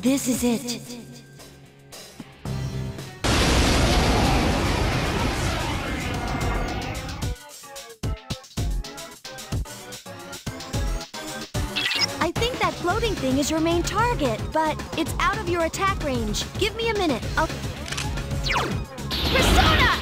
This is it. I think that floating thing is your main target, but it's out of your attack range. Give me a minute. I'll... Persona!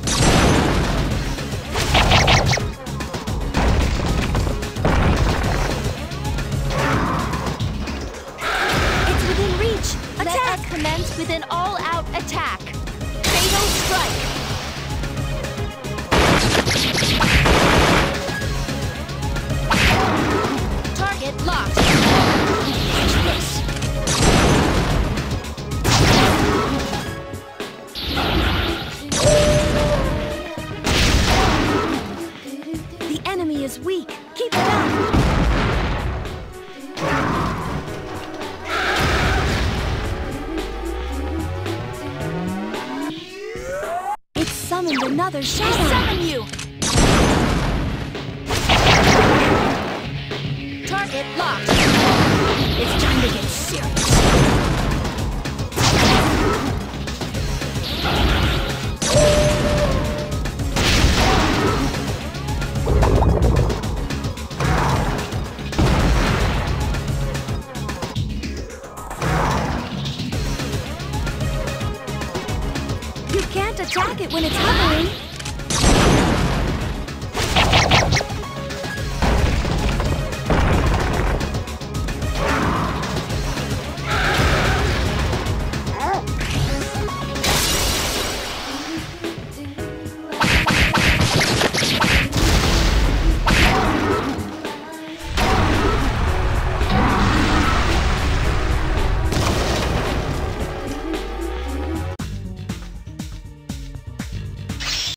It's within reach. Attack! Let us commence with an all-out attack. Fatal strike. Target locked. The enemy is weak. Keep it up. It summoned another shadow. I summon you. Target locked. It's time to get serious. You can't attack it when it's hovering.